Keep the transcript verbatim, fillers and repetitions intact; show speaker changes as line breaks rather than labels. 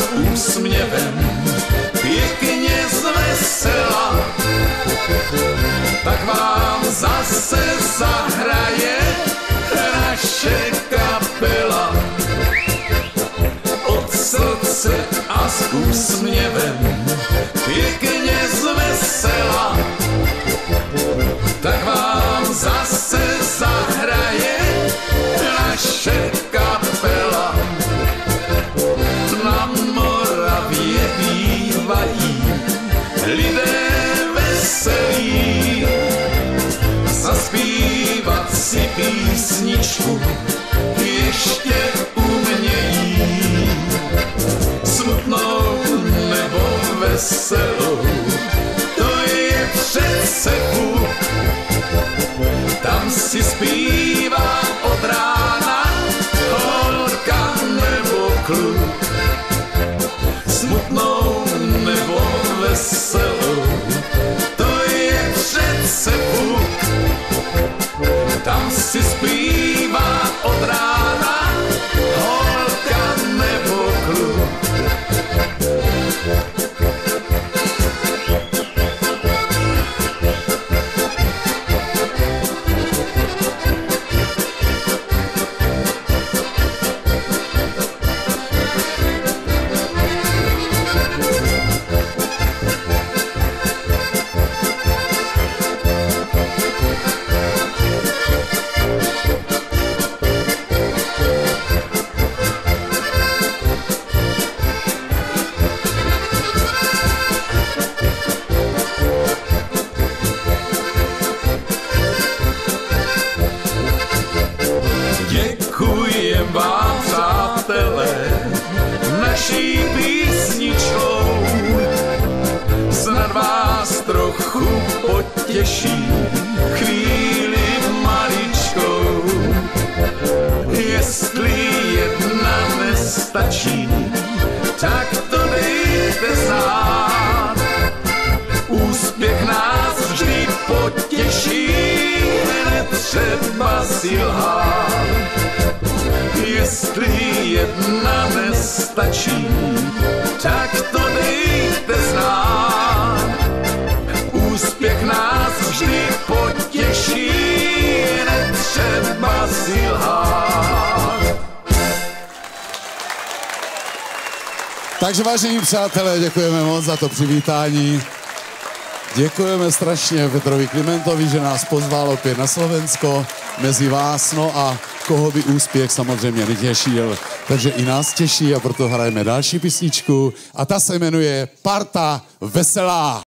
s úsměvem pěkně zvesela, tak vám zase zahraje naše kapela. Od srdce a s úsměvem pěkně zvesela, tak vám zase zahraje naše kapela. Na Moravě bývají lidé veselí, zaspívat si písničku ještě umějí. Smutnou nebo veselou, to je přece Bůh. Tam si zpívá od rána holka nebo kluk. Smutnou nebo veselou, to je přece Bůh. Tam si zpívá od rána holka nebo kluk. Děkujem vám, přátelé, naší písničkou. Snad vás trochu potěší chvíli maličkou. Jestli jedna nestačí, tak to dejte znát. Úspěch nás vždy potěší, netřeba si lhát. Jestli jedna nestačí, tak to dejte znát. Úspěch nás vždy potěší, netřeba si lhát.
Takže vážení přátelé, děkujeme moc za to přivítání. Děkujeme strašně Petrovi Klimentovi, že nás pozval opět na Slovensko mezi vás, no a koho by úspěch samozřejmě netěšil. Takže i nás těší a proto hrajeme další písničku a ta se jmenuje Parta veselá.